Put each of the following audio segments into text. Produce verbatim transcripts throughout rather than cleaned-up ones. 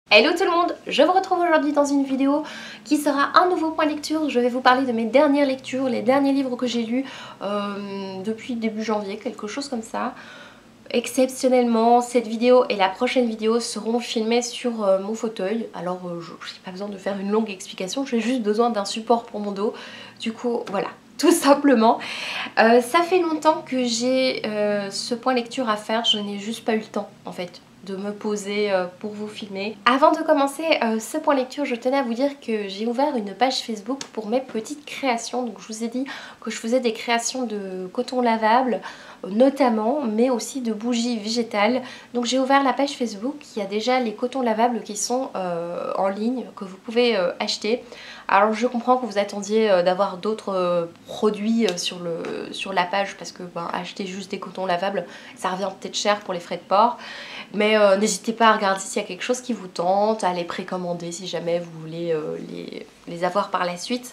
Hello tout le monde, je vous retrouve aujourd'hui dans une vidéo qui sera un nouveau point lecture. Je vais vous parler de mes dernières lectures, les derniers livres que j'ai lus euh, depuis début janvier, quelque chose comme ça. Exceptionnellement, cette vidéo et la prochaine vidéo seront filmées sur euh, mon fauteuil. Alors euh, je n'ai pas besoin de faire une longue explication, j'ai juste besoin d'un support pour mon dos. Du coup voilà, tout simplement. Euh, ça fait longtemps que j'ai euh, ce point lecture à faire, je n'ai juste pas eu le temps en fait de me poser euh, pour vous filmer. Avant de commencer euh, ce point lecture, je tenais à vous dire que j'ai ouvert une page Facebook pour mes petites créations. Donc je vous ai dit que je faisais des créations de coton lavable notamment, mais aussi de bougies végétales. Donc j'ai ouvert la page Facebook, il y a déjà les cotons lavables qui sont euh, en ligne, que vous pouvez euh, acheter. Alors je comprends que vous attendiez euh, d'avoir d'autres euh, produits euh, sur, le, sur la page, parce que ben, acheter juste des cotons lavables, ça revient peut-être cher pour les frais de port. Mais euh, n'hésitez pas à regarder s'il y a quelque chose qui vous tente, à les précommander si jamais vous voulez euh, les, les avoir par la suite.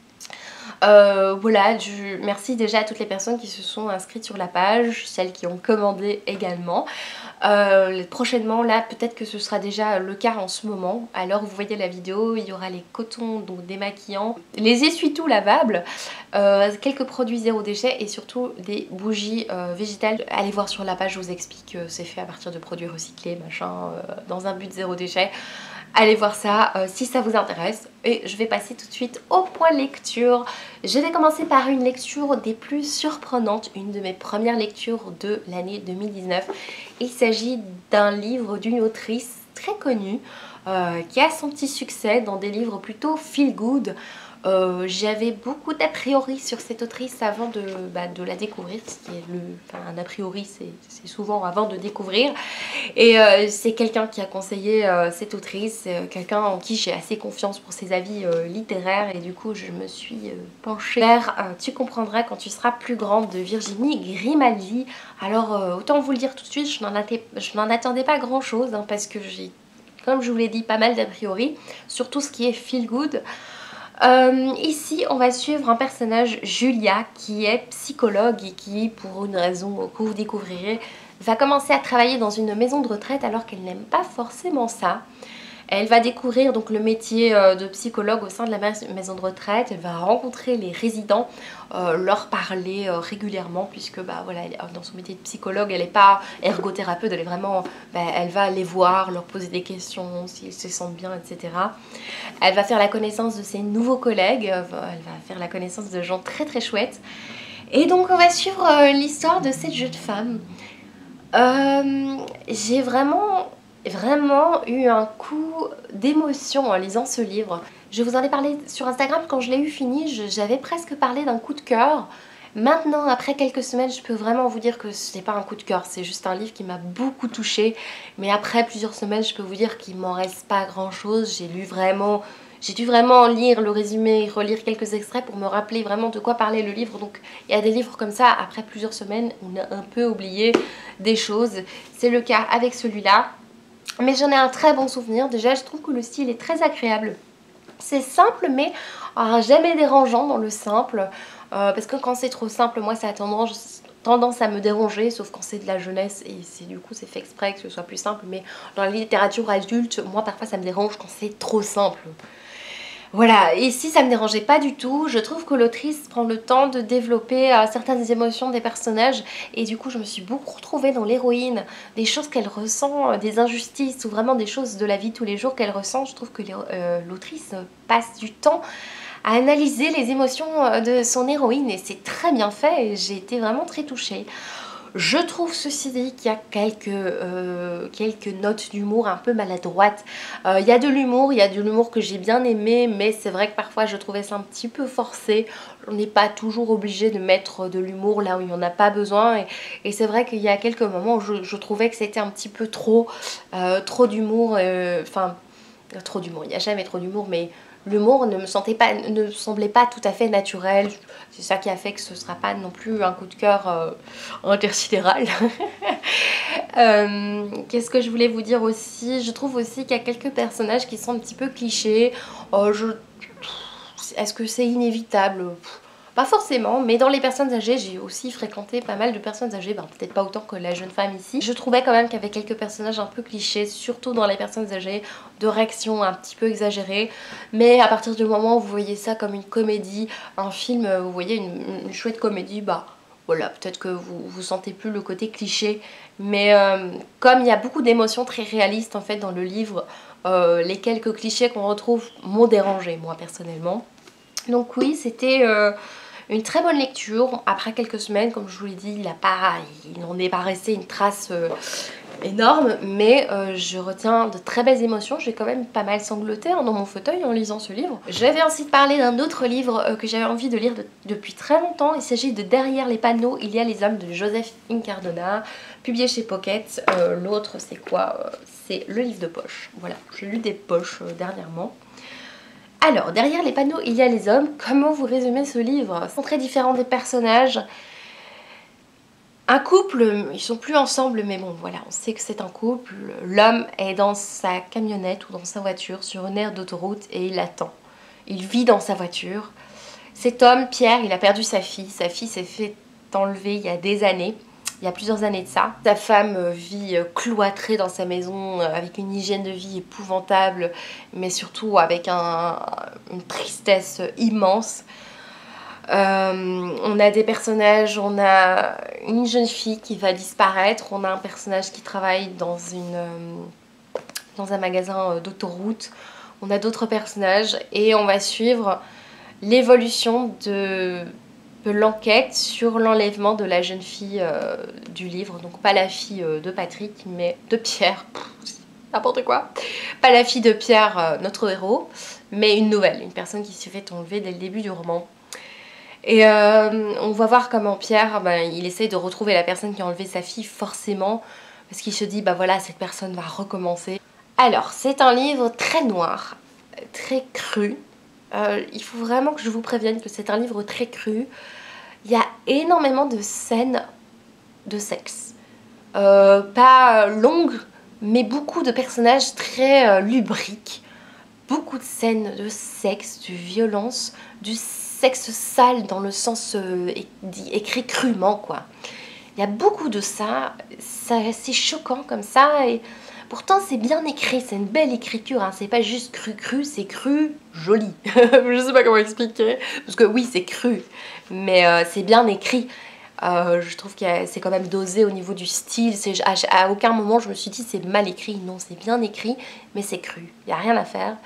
Euh, voilà, je, merci déjà à toutes les personnes qui se sont inscrites sur la page, celles qui ont commandé également. Euh, prochainement, là, peut-être que ce sera déjà le cas en ce moment. Alors, vous voyez la vidéo, il y aura les cotons, donc démaquillants, les essuie-tout lavables, euh, quelques produits zéro déchet et surtout des bougies euh, végétales. Allez voir sur la page, je vous explique que c'est fait à partir de produits recyclés, machin, euh, dans un but zéro déchet. Allez voir ça euh, si ça vous intéresse. Et je vais passer tout de suite au point lecture. Je vais commencer par une lecture des plus surprenantes, une de mes premières lectures de l'année deux mille dix-neuf. Il s'agit d'un livre d'une autrice très connue euh, qui a son petit succès dans des livres plutôt feel good. Euh, J'avais beaucoup d'a priori sur cette autrice avant de, bah, de la découvrir, ce qui est le, enfin, un a priori c'est souvent avant de découvrir, et euh, c'est quelqu'un qui a conseillé euh, cette autrice, euh, quelqu'un en qui j'ai assez confiance pour ses avis euh, littéraires, et du coup je me suis euh, penchée vers euh, Tu comprendras quand tu seras plus grande de Virginie Grimaldi. Alors euh, autant vous le dire tout de suite, je n'en attendais pas grand chose hein, parce que j'ai, comme je vous l'ai dit, pas mal d'a priori sur tout ce qui est feel good. Euh, ici on va suivre un personnage, Julia, qui est psychologue et qui, pour une raison que vous découvrirez, va commencer à travailler dans une maison de retraite alors qu'elle n'aime pas forcément ça. Elle va découvrir donc le métier de psychologue au sein de la maison de retraite. Elle va rencontrer les résidents, euh, leur parler euh, régulièrement, puisque bah, voilà, dans son métier de psychologue, elle n'est pas ergothérapeute, elle est vraiment, bah, elle va les voir, leur poser des questions, s'ils se sentent bien, et cetera. Elle va faire la connaissance de ses nouveaux collègues, elle va faire la connaissance de gens très très chouettes. Et donc on va suivre euh, l'histoire de cette jeune femme. Euh, J'ai vraiment... vraiment eu un coup d'émotion en lisant ce livre. Je vous en ai parlé sur Instagram quand je l'ai eu fini, j'avais presque parlé d'un coup de cœur. Maintenant, après quelques semaines, je peux vraiment vous dire que ce n'est pas un coup de cœur, c'est juste un livre qui m'a beaucoup touchée. Mais après plusieurs semaines, je peux vous dire qu'il m'en reste pas grand chose. J'ai lu vraiment... J'ai dû vraiment lire le résumé, relire quelques extraits pour me rappeler vraiment de quoi parlait le livre. Donc il y a des livres comme ça, après plusieurs semaines, on a un peu oublié des choses. C'est le cas avec celui-là. Mais j'en ai un très bon souvenir. Déjà, je trouve que le style est très agréable. C'est simple, mais euh, jamais dérangeant dans le simple. Euh, parce que quand c'est trop simple, moi, ça a tendance, tendance à me déranger, sauf quand c'est de la jeunesse. Et c'est du coup, c'est fait exprès que ce soit plus simple. Mais dans la littérature adulte, moi, parfois, ça me dérange quand c'est trop simple. Voilà, ici ça me dérangeait pas du tout, je trouve que l'autrice prend le temps de développer euh, certaines émotions des personnages et du coup je me suis beaucoup retrouvée dans l'héroïne, des choses qu'elle ressent, euh, des injustices ou vraiment des choses de la vie de tous les jours qu'elle ressent. Je trouve que euh, l'autrice passe du temps à analyser les émotions de son héroïne et c'est très bien fait et j'ai été vraiment très touchée. Je trouve ceci dit qu'il y a quelques, euh, quelques notes d'humour un peu maladroites. Euh, il y a de l'humour, il y a de l'humour que j'ai bien aimé, mais c'est vrai que parfois je trouvais ça un petit peu forcé. On n'est pas toujours obligé de mettre de l'humour là où il n'y en a pas besoin. Et, et c'est vrai qu'il y a quelques moments où je, je trouvais que c'était un petit peu trop, euh, trop d'humour. Enfin, euh, trop d'humour, il n'y a jamais trop d'humour, mais... l'humour ne me sentait pas, ne semblait pas tout à fait naturel. C'est ça qui a fait que ce ne sera pas non plus un coup de cœur euh, intersidéral. euh, Qu'est-ce que je voulais vous dire aussi? Je trouve aussi qu'il y a quelques personnages qui sont un petit peu clichés. Euh, je... Est-ce que c'est inévitable? Pas forcément, mais dans les personnes âgées, j'ai aussi fréquenté pas mal de personnes âgées, ben, peut-être pas autant que la jeune femme ici. Je trouvais quand même qu'il y avait quelques personnages un peu clichés, surtout dans les personnes âgées, de réactions un petit peu exagérées. Mais à partir du moment où vous voyez ça comme une comédie, un film, vous voyez une, une chouette comédie, bah voilà, peut-être que vous, vous sentez plus le côté cliché. Mais euh, comme il y a beaucoup d'émotions très réalistes en fait dans le livre, euh, les quelques clichés qu'on retrouve m'ont dérangé moi personnellement. Donc oui, c'était euh, une très bonne lecture. Après quelques semaines, comme je vous l'ai dit, il a pas, il n'en est pas resté une trace euh, énorme, mais euh, je retiens de très belles émotions. J'ai quand même pas mal sangloté hein, dans mon fauteuil en lisant ce livre. Je vais ensuite parler d'un autre livre euh, que j'avais envie de lire de, depuis très longtemps. Il s'agit de Derrière les panneaux, il y a les hommes de Joseph Incardona, publié chez Pocket. Euh, L'autre c'est quoi euh, C'est le livre de poche. Voilà, j'ai lu des poches euh, dernièrement. Alors, derrière les panneaux, il y a les hommes. Comment vous résumez ce livre? Ils sont très différents des personnages. Un couple, ils sont plus ensemble, mais bon, voilà, on sait que c'est un couple. L'homme est dans sa camionnette ou dans sa voiture sur une aire d'autoroute et il attend. Il vit dans sa voiture. Cet homme, Pierre, il a perdu sa fille. Sa fille s'est fait enlever il y a des années. Il y a plusieurs années de ça. Sa femme vit cloîtrée dans sa maison avec une hygiène de vie épouvantable, mais surtout avec un, une tristesse immense. Euh, on a des personnages, on a une jeune fille qui va disparaître, on a un personnage qui travaille dans, une, dans un magasin d'autoroute, on a d'autres personnages et on va suivre l'évolution de... l'enquête sur l'enlèvement de la jeune fille euh, du livre, donc pas la fille euh, de Patrick mais de Pierre, n'importe quoi, pas la fille de Pierre, euh, notre héros, mais une nouvelle, une personne qui s'est fait enlever dès le début du roman. Et euh, on va voir comment Pierre, ben, il essaye de retrouver la personne qui a enlevé sa fille forcément, parce qu'il se dit bah voilà, cette personne va recommencer. Alors c'est un livre très noir, très cru. Euh, il faut vraiment que je vous prévienne que c'est un livre très cru. Il y a énormément de scènes de sexe. Euh, pas longues, mais beaucoup de personnages très euh, lubriques. Beaucoup de scènes de sexe, de violence, du sexe sale dans le sens euh, dit, écrit crûment, quoi. Il y a beaucoup de ça. ça c'est choquant comme ça. Et pourtant c'est bien écrit, c'est une belle écriture, hein. C'est pas juste cru cru, c'est cru joli. Je sais pas comment expliquer, parce que oui c'est cru, mais euh, c'est bien écrit. Euh, je trouve que c'est quand même dosé au niveau du style, à, à aucun moment je me suis dit c'est mal écrit, non c'est bien écrit, mais c'est cru, il n'y a rien à faire.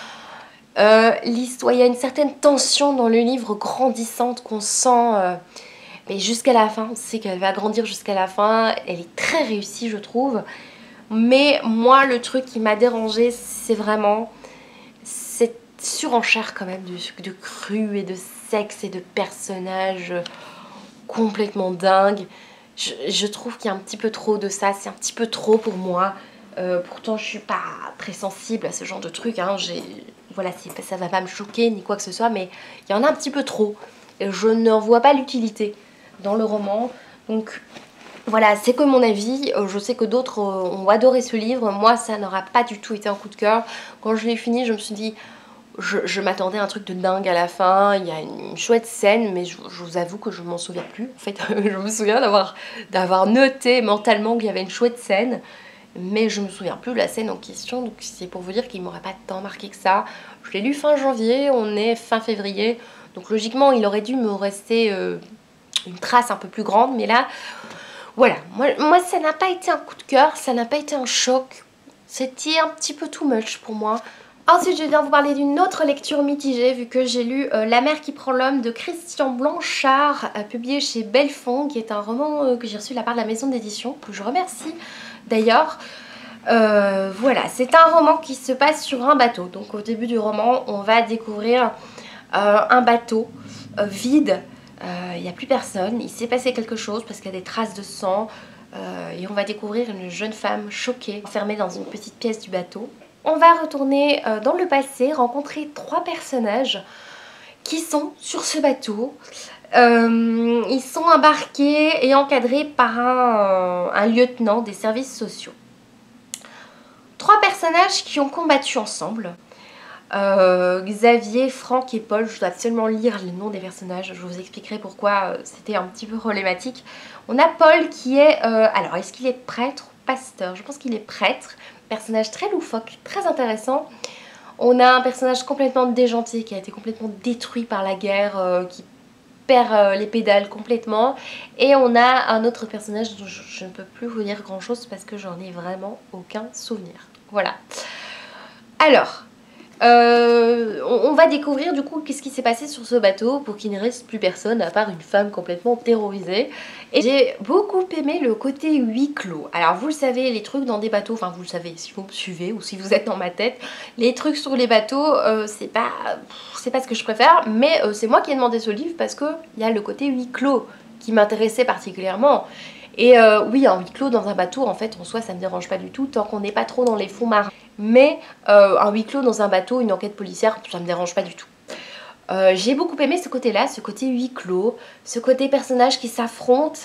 Euh, l'histoire, il y a une certaine tension dans le livre grandissante qu'on sent... Euh, mais jusqu'à la fin, on sait qu'elle va grandir jusqu'à la fin, elle est très réussie je trouve. Mais moi le truc qui m'a dérangée c'est vraiment cette surenchère quand même de, de cru et de sexe et de personnages complètement dingues. Je, je trouve qu'il y a un petit peu trop de ça, c'est un petit peu trop pour moi. Euh, pourtant je suis pas très sensible à ce genre de truc, hein. Voilà, ça va pas me choquer ni quoi que ce soit, mais il y en a un petit peu trop. Et je ne vois pas l'utilité dans le roman, donc... Voilà, c'est que mon avis. Je sais que d'autres ont adoré ce livre. Moi, ça n'aura pas du tout été un coup de cœur. Quand je l'ai fini, je me suis dit... Je, je m'attendais à un truc de dingue à la fin. Il y a une chouette scène, mais je, je vous avoue que je m'en souviens plus. En fait, je me souviens d'avoir d'avoir noté mentalement qu'il y avait une chouette scène. Mais je me souviens plus de la scène en question. Donc c'est pour vous dire qu'il m'aurait pas tant marqué que ça. Je l'ai lu fin janvier, on est fin février. Donc logiquement, il aurait dû me rester euh, une trace un peu plus grande. Mais là... Voilà, moi, moi ça n'a pas été un coup de cœur, ça n'a pas été un choc, c'était un petit peu too much pour moi. Ensuite je viens vous parler d'une autre lecture mitigée vu que j'ai lu euh, La mer qui prend l'homme de Christian Blanchard, euh, publié chez Belfond, qui est un roman euh, que j'ai reçu de la part de la maison d'édition, que je remercie d'ailleurs. Euh, voilà, c'est un roman qui se passe sur un bateau, donc au début du roman on va découvrir euh, un bateau euh, vide. Il n'y a plus personne, il s'est passé quelque chose parce qu'il y a des traces de sang euh, et on va découvrir une jeune femme choquée, enfermée dans une petite pièce du bateau. On va retourner euh, dans le passé, rencontrer trois personnages qui sont sur ce bateau. Euh, ils sont embarqués et encadrés par un, un lieutenant des services sociaux. Trois personnages qui ont combattu ensemble. Euh, Xavier, Franck et Paul, je dois absolument lire les noms des personnages, je vous expliquerai pourquoi euh, c'était un petit peu problématique. On a Paul qui est, euh, alors est-ce qu'il est prêtre ou pasteur? Je pense qu'il est prêtre, personnage très loufoque, très intéressant. On a un personnage complètement déjanté qui a été complètement détruit par la guerre, euh, qui perd euh, les pédales complètement. Et on a un autre personnage dont je, je ne peux plus vous dire grand chose parce que j'en ai vraiment aucun souvenir. Voilà. Alors... Euh, on, on va découvrir du coup qu'est-ce qui s'est passé sur ce bateau pour qu'il ne reste plus personne à part une femme complètement terrorisée. Et j'ai beaucoup aimé le côté huis clos. Alors vous le savez, les trucs dans des bateaux, enfin vous le savez si vous me suivez ou si vous êtes dans ma tête, les trucs sur les bateaux, euh, c'est pas, c'est pas ce que je préfère, mais euh, c'est moi qui ai demandé ce livre parce qu'il y a le côté huis clos qui m'intéressait particulièrement. Et euh, oui, un huis clos dans un bateau, en fait, en soi, ça me dérange pas du tout, tant qu'on n'est pas trop dans les fonds marins. Mais euh, un huis clos dans un bateau, une enquête policière, ça me dérange pas du tout. Euh, j'ai beaucoup aimé ce côté-là, ce côté huis clos, ce côté personnage qui s'affrontent.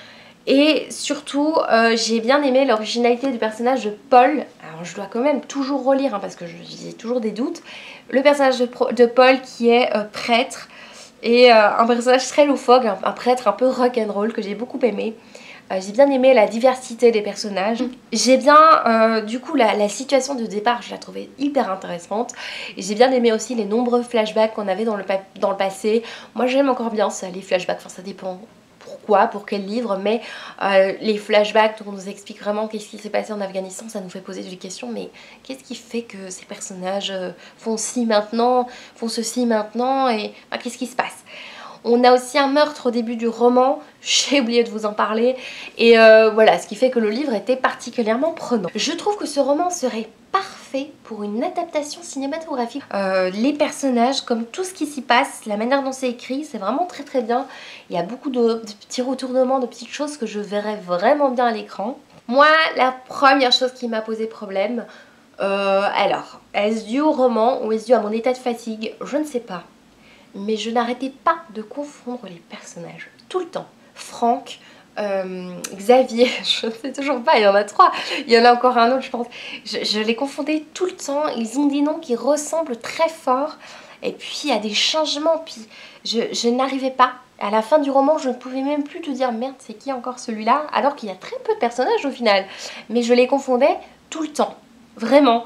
Et surtout, euh, j'ai bien aimé l'originalité du personnage de Paul. Alors, je dois quand même toujours relire, hein, parce que j'ai toujours des doutes. Le personnage de, de Paul qui est euh, prêtre. Et euh, un personnage très loufoque, un, un prêtre un peu rock'n'roll que j'ai beaucoup aimé. Euh, j'ai bien aimé la diversité des personnages. J'ai bien, euh, du coup, la, la situation de départ, je la trouvais hyper intéressante. Et j'ai bien aimé aussi les nombreux flashbacks qu'on avait dans le, dans le passé. Moi, j'aime encore bien ça, les flashbacks. Enfin, ça dépend pourquoi, pour quel livre. Mais euh, les flashbacks, où on nous explique vraiment qu'est-ce qui s'est passé en Afghanistan, ça nous fait poser des questions. Mais qu'est-ce qui fait que ces personnages font ci maintenant, font ceci maintenant, et enfin, qu'est-ce qui se passe? On a aussi un meurtre au début du roman, j'ai oublié de vous en parler, et euh, voilà, ce qui fait que le livre était particulièrement prenant. Je trouve que ce roman serait parfait pour une adaptation cinématographique. Euh, les personnages, comme tout ce qui s'y passe, la manière dont c'est écrit, c'est vraiment très très bien. Il y a beaucoup de, de petits retournements, de petites choses que je verrais vraiment bien à l'écran. Moi, la première chose qui m'a posé problème, euh, alors, est-ce dû au roman ou est-ce dû à mon état de fatigue? Je ne sais pas. Mais je n'arrêtais pas de confondre les personnages, tout le temps. Franck, euh, Xavier, je ne sais toujours pas, il y en a trois, il y en a encore un autre je pense. Je, je les confondais tout le temps, ils ont des noms qui ressemblent très fort. Et puis il y a des changements, puis je, je n'arrivais pas. À la fin du roman, je ne pouvais même plus te dire merde, c'est qui encore celui-là? Alors qu'il y a très peu de personnages au final. Mais je les confondais tout le temps, vraiment.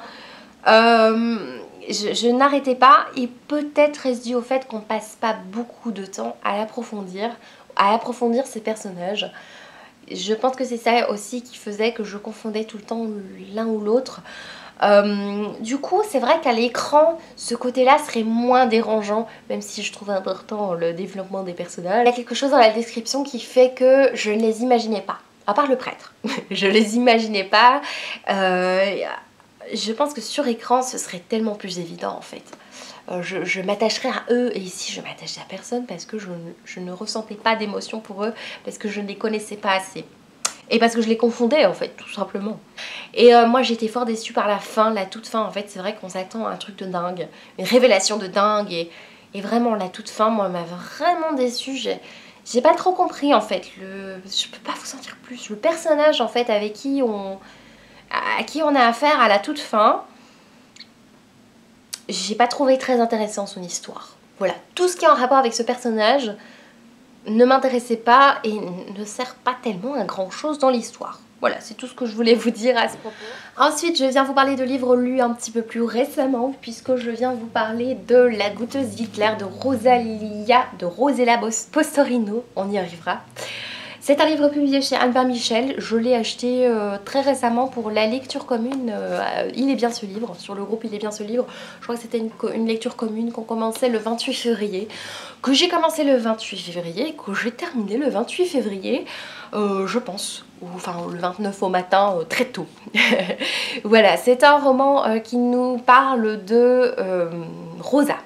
Euh... Je, je n'arrêtais pas, et peut-être est-ce dû au fait qu'on passe pas beaucoup de temps à l'approfondir, à approfondir ces personnages. Je pense que c'est ça aussi qui faisait que je confondais tout le temps l'un ou l'autre. Euh, du coup, c'est vrai qu'à l'écran, ce côté-là serait moins dérangeant, même si je trouve important le développement des personnages. Il y a quelque chose dans la description qui fait que je ne les imaginais pas, à part le prêtre. Je les imaginais pas. Euh, Je pense que sur écran, ce serait tellement plus évident en fait. Euh, je je m'attacherais à eux, et ici je m'attachais à personne parce que je, je ne ressentais pas d'émotion pour eux, parce que je ne les connaissais pas assez. Et parce que je les confondais en fait, tout simplement. Et euh, moi j'étais fort déçue par la fin, la toute fin en fait. C'est vrai qu'on s'attend à un truc de dingue, une révélation de dingue. Et, et vraiment la toute fin, moi, m'a vraiment déçue. J'ai pas trop compris en fait. Le, je peux pas vous en dire plus. Le personnage en fait avec qui on... à qui on a affaire à la toute fin, j'ai pas trouvé très intéressant son histoire. Voilà, tout ce qui est en rapport avec ce personnage ne m'intéressait pas et ne sert pas tellement à grand chose dans l'histoire. Voilà, c'est tout ce que je voulais vous dire à ce propos. Ensuite, je viens vous parler de livres lus un petit peu plus récemment, puisque je viens vous parler de La goûteuse d'Hitler de Rosalia, de Rosella Postorino, on y arrivera. C'est un livre publié chez Albin Michel, je l'ai acheté euh, très récemment pour la lecture commune, euh, Il est bien ce livre, sur le groupe Il est bien ce livre. Je crois que c'était une, une lecture commune qu'on commençait le vingt-huit février, que j'ai commencé le vingt-huit février, que j'ai terminé le vingt-huit février, euh, je pense, ou enfin le vingt-neuf au matin, euh, très tôt. Voilà, c'est un roman euh, qui nous parle de euh, Rosa.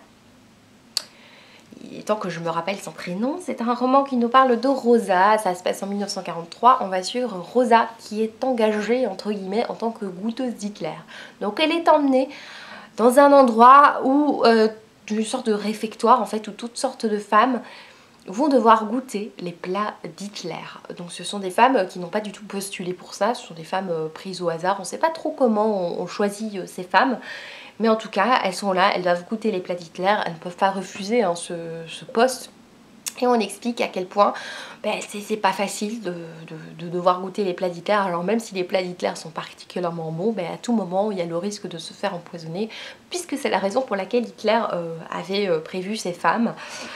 Tant que je me rappelle son prénom, c'est un roman qui nous parle de Rosa, ça se passe en mille neuf cent quarante-trois, on va suivre Rosa qui est engagée entre guillemets en tant que goûteuse d'Hitler. Donc elle est emmenée dans un endroit où, euh, une sorte de réfectoire en fait, où toutes sortes de femmes vont devoir goûter les plats d'Hitler. Donc ce sont des femmes qui n'ont pas du tout postulé pour ça, ce sont des femmes prises au hasard, on ne sait pas trop comment on, on choisit ces femmes. Mais en tout cas, elles sont là, elles doivent goûter les plats d'Hitler, elles ne peuvent pas refuser hein, ce, ce poste. Et on explique à quel point ben, c'est pas facile de, de, de devoir goûter les plats d'Hitler. Alors même si les plats d'Hitler sont particulièrement bons, ben, à tout moment il y a le risque de se faire empoisonner, puisque c'est la raison pour laquelle Hitler euh, avait euh, prévu ces femmes.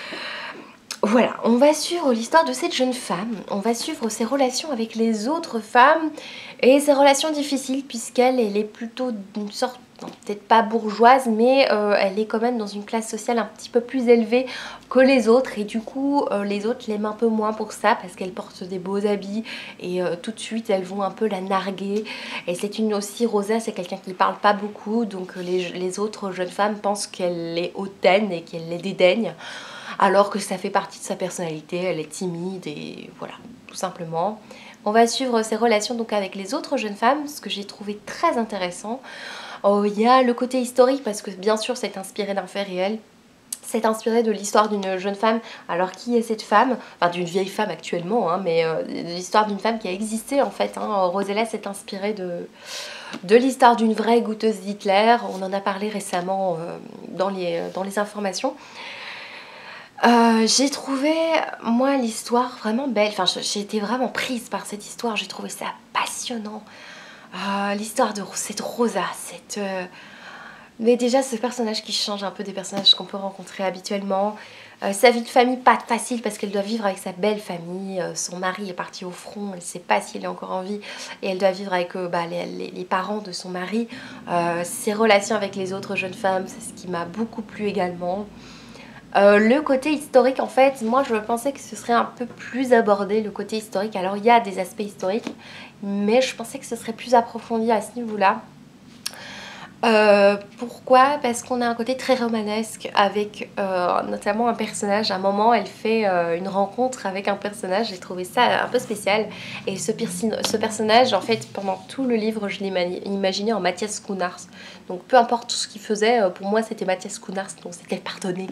Voilà, on va suivre l'histoire de cette jeune femme, on va suivre ses relations avec les autres femmes et ses relations difficiles puisqu'elle elle est plutôt d'une sorte, peut-être pas bourgeoise, mais euh, elle est quand même dans une classe sociale un petit peu plus élevée que les autres et du coup euh, les autres l'aiment un peu moins pour ça parce qu'elle porte des beaux habits et euh, tout de suite elles vont un peu la narguer. Et c'est une aussi, Rosa c'est quelqu'un qui parle pas beaucoup donc les, les autres jeunes femmes pensent qu'elle est hautaine et qu'elle les dédaigne. Alors que ça fait partie de sa personnalité, elle est timide et voilà, tout simplement. On va suivre ses relations donc avec les autres jeunes femmes, ce que j'ai trouvé très intéressant. Oh, il y a le côté historique parce que bien sûr c'est inspiré d'un fait réel. C'est inspiré de l'histoire d'une jeune femme. Alors qui est cette femme? Enfin d'une vieille femme actuellement, hein, mais euh, l'histoire d'une femme qui a existé en fait. Hein. Rosella s'est inspirée de, de l'histoire d'une vraie goûteuse d'Hitler. On en a parlé récemment euh, dans, les, dans les informations. Euh, j'ai trouvé, moi, l'histoire vraiment belle. Enfin, j'ai été vraiment prise par cette histoire. J'ai trouvé ça passionnant. Euh, l'histoire de cette Rosa, cette... Euh... Mais déjà, ce personnage qui change un peu des personnages qu'on peut rencontrer habituellement. Euh, sa vie de famille, pas facile parce qu'elle doit vivre avec sa belle famille. Euh, son mari est parti au front, elle ne sait pas s'il est encore en vie. Et elle doit vivre avec euh, bah, les, les, les parents de son mari. Euh, ses relations avec les autres jeunes femmes, c'est ce qui m'a beaucoup plu également. Euh, le côté historique, en fait, moi je pensais que ce serait un peu plus abordé, le côté historique. Alors il y a des aspects historiques, mais je pensais que ce serait plus approfondi à ce niveau-là. Euh, pourquoi? Parce qu'on a un côté très romanesque avec euh, notamment un personnage. À un moment, elle fait euh, une rencontre avec un personnage. J'ai trouvé ça un peu spécial. Et ce, ce personnage, en fait, pendant tout le livre, je l'ai imaginé en Matthias Schoenaerts. Donc, peu importe tout ce qu'il faisait, pour moi, c'était Matthias Schoenaerts. Donc, c'était pardonné.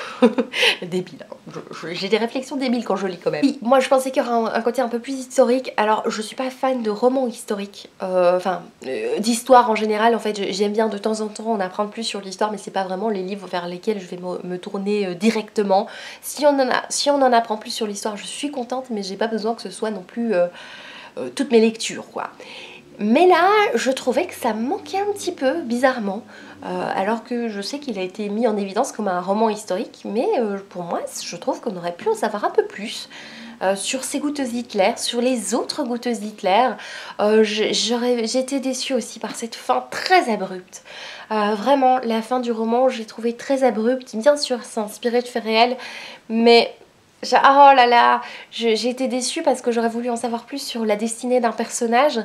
Débile. Hein. J'ai des réflexions débiles quand je lis quand même. Oui, moi, je pensais qu'il y aurait un, un côté un peu plus historique. Alors, je suis pas fan de romans historiques. Euh, enfin, euh, d'histoire en général. En fait, j'aime bien de temps en temps en apprendre plus sur l'histoire, mais c'est pas vraiment les livres vers lesquels je vais me, me tourner euh, directement. Si on, en a, si on en apprend plus sur l'histoire, je suis contente, mais j'ai pas besoin que ce soit non plus euh, euh, toutes mes lectures, quoi. Mais là, je trouvais que ça manquait un petit peu, bizarrement, euh, alors que je sais qu'il a été mis en évidence comme un roman historique, mais euh, pour moi, je trouve qu'on aurait pu en savoir un peu plus. Euh, sur ces goûteuses Hitler, sur les autres goûteuses Hitler. Euh, J'étais déçue aussi par cette fin très abrupte. Euh, vraiment, la fin du roman, j'ai trouvé très abrupte. Bien sûr, c'est inspiré de faits réels, mais... Oh là là, j'ai été déçue parce que j'aurais voulu en savoir plus sur la destinée d'un personnage.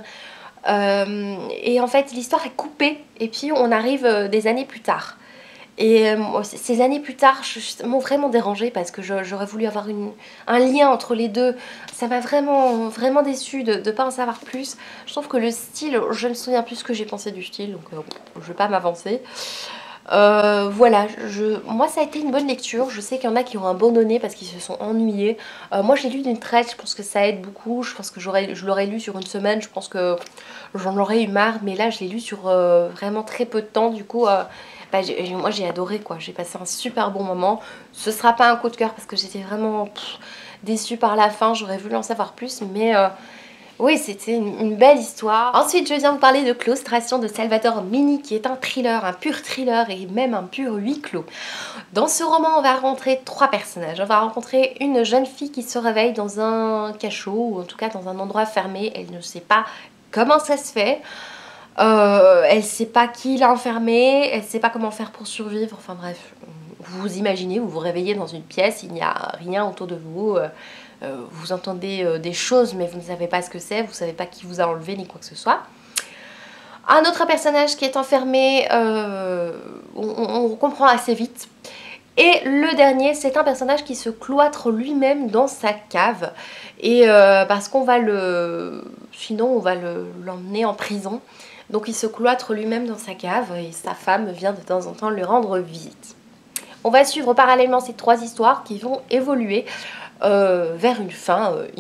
Euh, et en fait, l'histoire est coupée, et puis on arrive euh, des années plus tard. Et euh, ces années plus tard m'ont vraiment dérangée parce que j'aurais voulu avoir une, un lien entre les deux. Ça m'a vraiment, vraiment déçue de ne pas en savoir plus. Je trouve que le style, je me souviens plus ce que j'ai pensé du style, donc euh, je ne vais pas m'avancer. Euh, voilà, je, moi ça a été une bonne lecture. Je sais qu'il y en a qui ont abandonné parce qu'ils se sont ennuyés. Euh, moi j'ai lu d'une traite, je pense que ça aide beaucoup. Je pense que je l'aurais lu sur une semaine, je pense que j'en aurais eu marre. Mais là je l'ai lu sur euh, vraiment très peu de temps, du coup... Euh, Bah, moi j'ai adoré quoi, j'ai passé un super bon moment. Ce sera pas un coup de cœur parce que j'étais vraiment pff, déçue par la fin, j'aurais voulu en savoir plus, mais euh, oui, c'était une, une belle histoire. Ensuite je viens vous parler de Claustration de Salvatore Mini, qui est un thriller, un pur thriller et même un pur huis clos. Dans ce roman on va rencontrer trois personnages. On va rencontrer une jeune fille qui se réveille dans un cachot, ou en tout cas dans un endroit fermé, elle ne sait pas comment ça se fait. Euh, elle sait pas qui l'a enfermée, elle sait pas comment faire pour survivre, enfin bref, vous vous imaginez, vous vous réveillez dans une pièce, il n'y a rien autour de vous, euh, euh, vous entendez euh, des choses mais vous ne savez pas ce que c'est, vous ne savez pas qui vous a enlevé ni quoi que ce soit. Un autre personnage qui est enfermé, euh, on, on comprend assez vite. Et le dernier, c'est un personnage qui se cloître lui-même dans sa cave, et euh, parce qu'on va le... sinon on va l'emmener en prison. Donc il se cloître lui-même dans sa cave et sa femme vient de temps en temps lui rendre visite. On va suivre parallèlement ces trois histoires qui vont évoluer euh, vers une fin euh,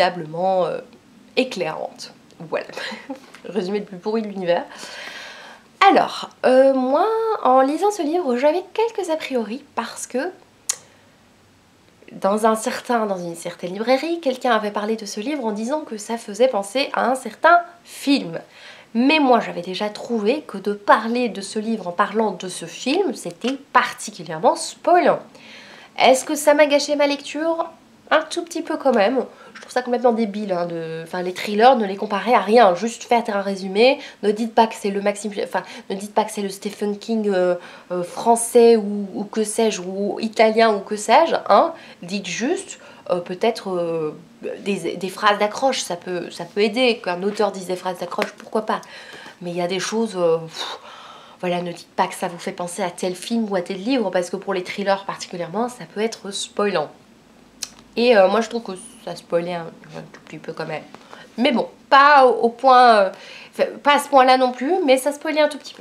inévitablement euh, éclairante. Voilà, résumé le plus pourri de l'univers. Alors, euh, moi, en lisant ce livre, j'avais quelques a priori parce que dans, un certain, dans une certaine librairie, quelqu'un avait parlé de ce livre en disant que ça faisait penser à un certain film. Mais moi, j'avais déjà trouvé que de parler de ce livre en parlant de ce film, c'était particulièrement spoilant. Est-ce que ça m'a gâché ma lecture? Un tout petit peu quand même. Je trouve ça complètement débile. Hein, de... Enfin, les thrillers, ne les comparez à rien. Juste faites un résumé. Ne dites pas que c'est le Maxime... Enfin, ne dites pas que c'est le Stephen King euh, euh, français ou, ou que sais-je, ou italien ou que sais-je. Hein. Dites juste euh, peut-être euh, des, des phrases d'accroche. Ça peut, ça peut aider. Qu'un auteur dise des phrases d'accroche, pourquoi pas. Mais il y a des choses... Euh, pff, voilà, ne dites pas que ça vous fait penser à tel film ou à tel livre, parce que pour les thrillers particulièrement, ça peut être spoilant. Et euh, moi je trouve que ça spoilait un, un tout petit peu quand même. Mais bon, pas au, au point... Euh, pas à ce point-là non plus, mais ça spoilait un tout petit peu.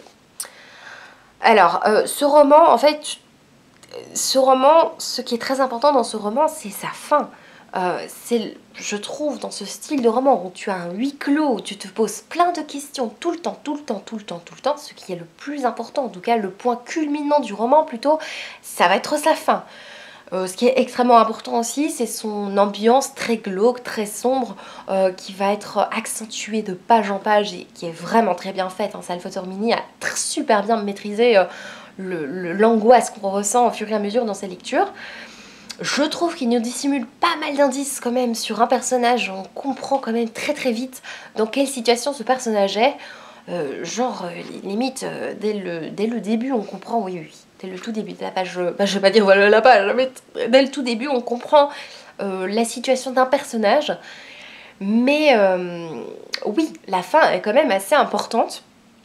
Alors, euh, ce roman, en fait, ce roman, ce qui est très important dans ce roman, c'est sa fin. Euh, c'est, je trouve, dans ce style de roman où tu as un huis clos, où tu te poses plein de questions tout le temps, tout le temps, tout le temps, tout le temps, ce qui est le plus important, en tout cas le point culminant du roman plutôt, ça va être sa fin. Euh, ce qui est extrêmement important aussi, c'est son ambiance très glauque, très sombre, euh, qui va être accentuée de page en page et qui est vraiment très bien faite. Hein. Salvatore Mini a super bien maîtrisé euh, l'angoisse qu'on ressent au fur et à mesure dans sa lecture. Je trouve qu'il nous dissimule pas mal d'indices quand même sur un personnage. On comprend quand même très très vite dans quelle situation ce personnage est. Euh, genre, euh, limite, euh, dès, le, dès le début, on comprend, oui, oui, dès le tout début de la page, bah, je vais pas dire voilà la page, mais dès le tout début, on comprend euh, la situation d'un personnage. Mais euh, oui, la fin est quand même assez importante.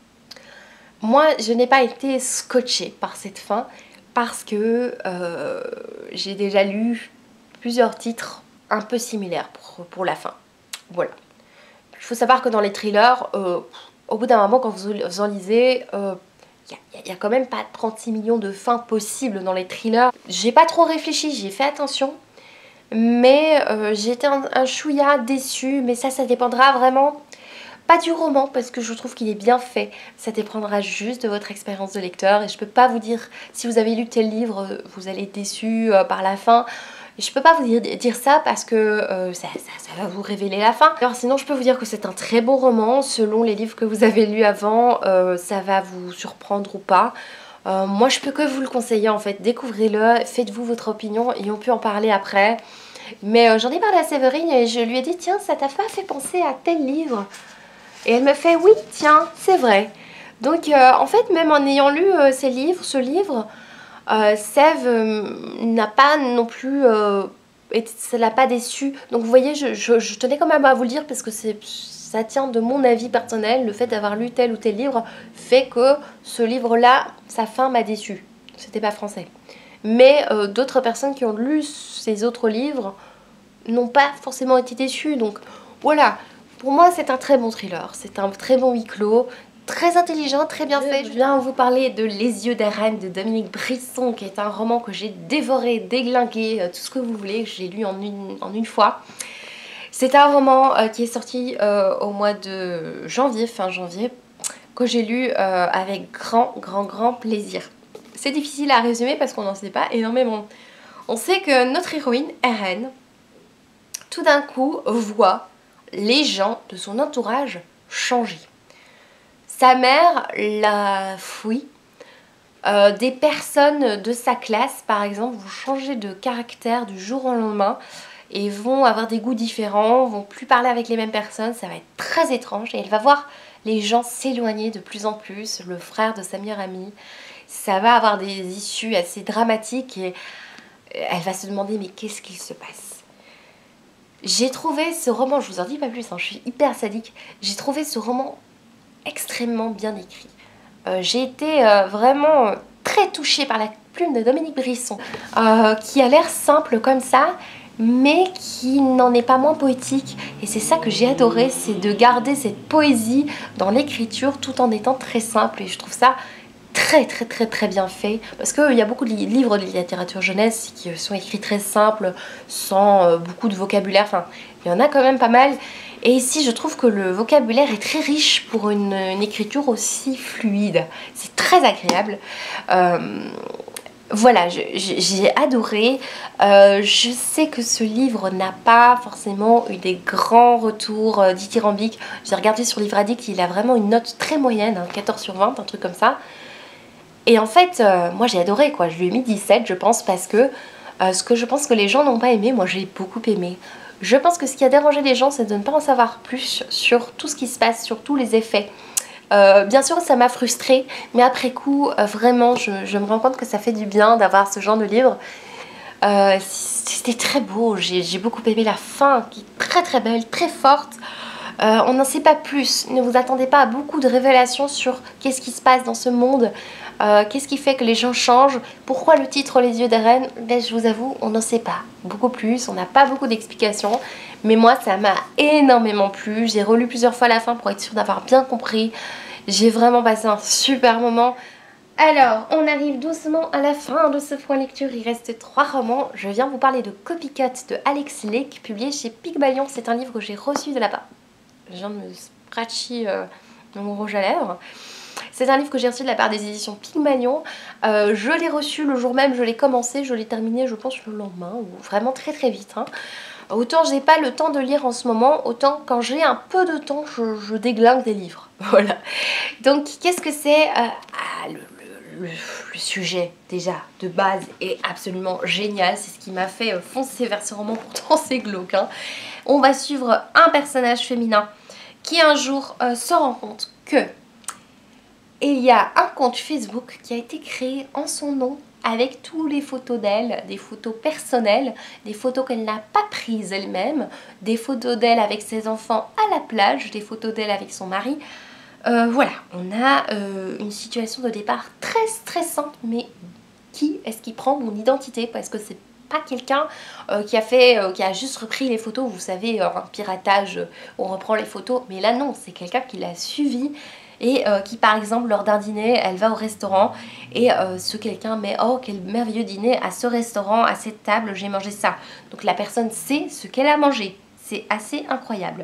Moi, je n'ai pas été scotchée par cette fin parce que euh, j'ai déjà lu plusieurs titres un peu similaires pour, pour la fin. Voilà. Il faut savoir que dans les thrillers, euh, au bout d'un moment, quand vous, vous en lisez, il euh, n'y a, a quand même pas trente-six millions de fins possibles dans les thrillers. J'ai pas trop réfléchi, j'y ai fait attention. Mais euh, j'ai été un, un chouïa déçue, mais ça, ça dépendra vraiment pas du roman, parce que je trouve qu'il est bien fait. Ça dépendra juste de votre expérience de lecteur, et je peux pas vous dire, si vous avez lu tel livre, vous allez être déçu euh, par la fin. Je peux pas vous dire, dire ça parce que euh, ça, ça, ça va vous révéler la fin. Alors sinon, je peux vous dire que c'est un très bon roman. Selon les livres que vous avez lus avant, euh, ça va vous surprendre ou pas. Euh, moi, je peux que vous le conseiller en fait. Découvrez-le, faites-vous votre opinion et on peut en parler après. Mais euh, j'en ai parlé à Séverine et je lui ai dit, tiens, ça t'a pas fait penser à tel livre? Et elle me fait, oui, tiens, c'est vrai. Donc, euh, en fait, même en ayant lu euh, ces livres, ce livre, euh, Sève euh, n'a pas non plus... Euh, et ça l'a pas déçu. Donc, vous voyez, je, je, je tenais quand même à vous le dire parce que ça tient de mon avis personnel. Le fait d'avoir lu tel ou tel livre fait que ce livre-là, sa fin m'a déçu. C'était pas français. Mais euh, d'autres personnes qui ont lu ces autres livres n'ont pas forcément été déçues. Donc, voilà. Pour moi, c'est un très bon thriller, c'est un très bon huis clos, très intelligent, très bien fait. Je viens vous parler de Les yeux d'Eren de Dominique Brisson, qui est un roman que j'ai dévoré, déglingué, tout ce que vous voulez, que j'ai lu en une, en une fois. C'est un roman euh, qui est sorti euh, au mois de janvier, fin janvier, que j'ai lu euh, avec grand, grand, grand plaisir. C'est difficile à résumer parce qu'on n'en sait pas énormément. On sait que notre héroïne, Eren, tout d'un coup voit les gens de son entourage changer. Sa mère l'a fouille. Euh, des personnes de sa classe, par exemple, vont changer de caractère du jour au lendemain et vont avoir des goûts différents, vont plus parler avec les mêmes personnes. Ça va être très étrange et elle va voir les gens s'éloigner de plus en plus, le frère de sa meilleure amie. Ça va avoir des issues assez dramatiques et elle va se demander mais qu'est-ce qu'il se passe? J'ai trouvé ce roman, je vous en dis pas plus, hein, je suis hyper sadique, j'ai trouvé ce roman extrêmement bien écrit. Euh, j'ai été euh, vraiment euh, très touchée par la plume de Dominique Brisson, euh, qui a l'air simple comme ça, mais qui n'en est pas moins poétique. Et c'est ça que j'ai adoré, c'est de garder cette poésie dans l'écriture tout en étant très simple. Et je trouve ça très très très très bien fait, parce qu'il y a beaucoup de livres de littérature jeunesse qui sont écrits très simples, sans euh, beaucoup de vocabulaire, enfin il y en a quand même pas mal, Et ici, je trouve que le vocabulaire est très riche pour une, une écriture aussi fluide. C'est très agréable. Euh, voilà, j'ai adoré. Euh, je sais que ce livre n'a pas forcément eu des grands retours euh, dithyrambiques. J'ai regardé sur Livre Addict, il a vraiment une note très moyenne, hein, quatorze sur vingt, un truc comme ça. Et en fait, euh, moi j'ai adoré, quoi. Je lui ai mis dix-sept, je pense, parce que euh, ce que je pense que les gens n'ont pas aimé, moi j'ai beaucoup aimé. Je pense que ce qui a dérangé les gens, c'est de ne pas en savoir plus sur tout ce qui se passe, sur tous les effets. Euh, bien sûr, ça m'a frustrée, mais après coup, euh, vraiment, je, je me rends compte que ça fait du bien d'avoir ce genre de livre. Euh, C'était très beau, j'ai beaucoup aimé la fin, qui est très très belle, très forte. Euh, on n'en sait pas plus, ne vous attendez pas à beaucoup de révélations sur qu'est-ce qui se passe dans ce monde, euh, qu'est-ce qui fait que les gens changent, pourquoi le titre Les yeux des reines. Ben, je vous avoue, on n'en sait pas beaucoup plus, on n'a pas beaucoup d'explications, mais moi ça m'a énormément plu. J'ai relu plusieurs fois la fin pour être sûre d'avoir bien compris. J'ai vraiment passé un super moment. Alors, on arrive doucement à la fin de ce point lecture, il reste trois romans. Je viens vous parler de Copycat de Alex Lake, publié chez Pygmalion. C'est un livre que j'ai reçu de la part... Je viens de me scratcher euh, mon rouge à lèvres. C'est un livre que j'ai reçu de la part des éditions Pygmalion. Euh, je l'ai reçu le jour même, je l'ai commencé, je l'ai terminé je pense le lendemain, ou vraiment très très vite. Hein. Autant j'ai pas le temps de lire en ce moment, autant quand j'ai un peu de temps, je, je déglingue des livres. Voilà. Donc qu'est-ce que c'est euh, ah, le, le, le, le sujet déjà de base est absolument génial. C'est ce qui m'a fait foncer vers ce roman, pourtant c'est glauque. Hein. On va suivre un personnage féminin qui un jour euh, se rend compte que il y a un compte Facebook qui a été créé en son nom avec toutes les photos d'elle, des photos personnelles, des photos qu'elle n'a pas prises elle-même, des photos d'elle avec ses enfants à la plage, des photos d'elle avec son mari. Euh, voilà, on a euh, une situation de départ très stressante, mais qui est-ce qui prend mon identité? Parce que c'est pas quelqu'un euh, qui a fait, euh, qui a juste repris les photos, vous savez, euh, un piratage, euh, on reprend les photos, mais là non, c'est quelqu'un qui l'a suivi et euh, qui par exemple lors d'un dîner, elle va au restaurant et euh, ce quelqu'un met oh quel merveilleux dîner à ce restaurant, à cette table, j'ai mangé ça. Donc la personne sait ce qu'elle a mangé, c'est assez incroyable.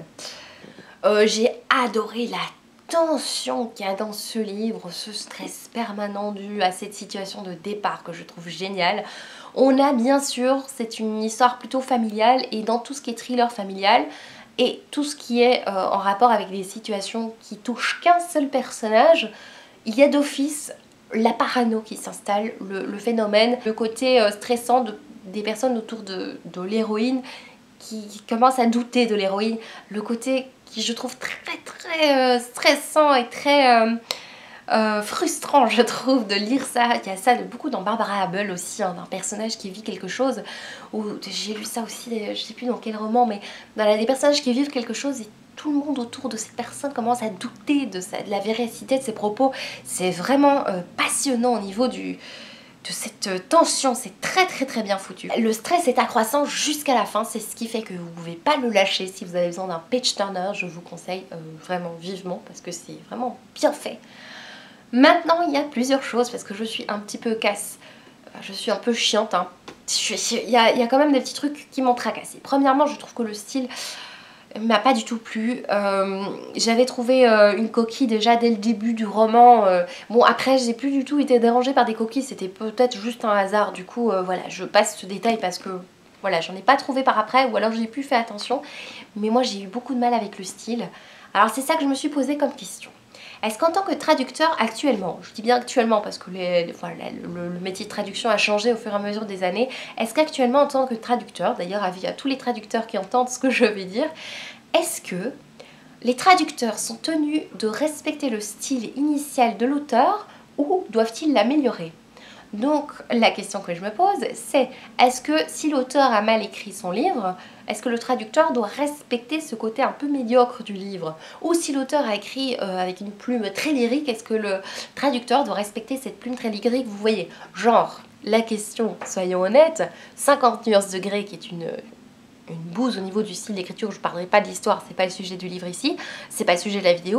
Euh, j'ai adoré la tension qu'il y a dans ce livre, ce stress permanent dû à cette situation de départ que je trouve géniale. On a bien sûr, c'est une histoire plutôt familiale et dans tout ce qui est thriller familial et tout ce qui est euh, en rapport avec des situations qui touchent qu'un seul personnage, il y a d'office la parano qui s'installe, le, le phénomène, le côté euh, stressant de, des personnes autour de, de l'héroïne qui, qui commencent à douter de l'héroïne, le côté qui je trouve très très euh, stressant et très euh, euh, frustrant je trouve de lire ça. Il y a ça de, beaucoup dans Barbara Hubble aussi, hein, d'un personnage qui vit quelque chose, où j'ai lu ça aussi, je sais plus dans quel roman, mais voilà, des personnages qui vivent quelque chose et tout le monde autour de cette personne commence à douter de, sa, de la véracité de ses propos. C'est vraiment euh, passionnant au niveau du... de cette tension, c'est très très très bien foutu. Le stress est accroissant jusqu'à la fin, c'est ce qui fait que vous pouvez pas le lâcher. Si vous avez besoin d'un page turner, je vous conseille euh, vraiment vivement parce que c'est vraiment bien fait. Maintenant, il y a plusieurs choses parce que je suis un petit peu casse, je suis un peu chiante. Hein. Il y a, il y a quand même des petits trucs qui m'ont tracassé. Premièrement, je trouve que le style m'a pas du tout plu. Euh, J'avais trouvé euh, une coquille déjà dès le début du roman. Euh, bon après j'ai plus du tout été dérangée par des coquilles, c'était peut-être juste un hasard. Du coup euh, voilà, je passe ce détail parce que voilà, j'en ai pas trouvé par après ou alors j'ai plus fait attention. Mais moi j'ai eu beaucoup de mal avec le style. Alors c'est ça que je me suis posé comme question. Est-ce qu'en tant que traducteur actuellement, je dis bien actuellement parce que les, les, enfin, le, le métier de traduction a changé au fur et à mesure des années, est-ce qu'actuellement en tant que traducteur, d'ailleurs avis à tous les traducteurs qui entendent ce que je vais dire, est-ce que les traducteurs sont tenus de respecter le style initial de l'auteur ou doivent-ils l'améliorer? Donc la question que je me pose c'est, est-ce que si l'auteur a mal écrit son livre, est-ce que le traducteur doit respecter ce côté un peu médiocre du livre? Ou si l'auteur a écrit euh, avec une plume très lyrique, est-ce que le traducteur doit respecter cette plume très lyrique? Vous voyez, genre, la question, soyons honnêtes, cinquante nuances de Grey qui est une... une bouse au niveau du style d'écriture, je ne parlerai pas de l'histoire, c'est pas le sujet du livre ici, c'est pas le sujet de la vidéo,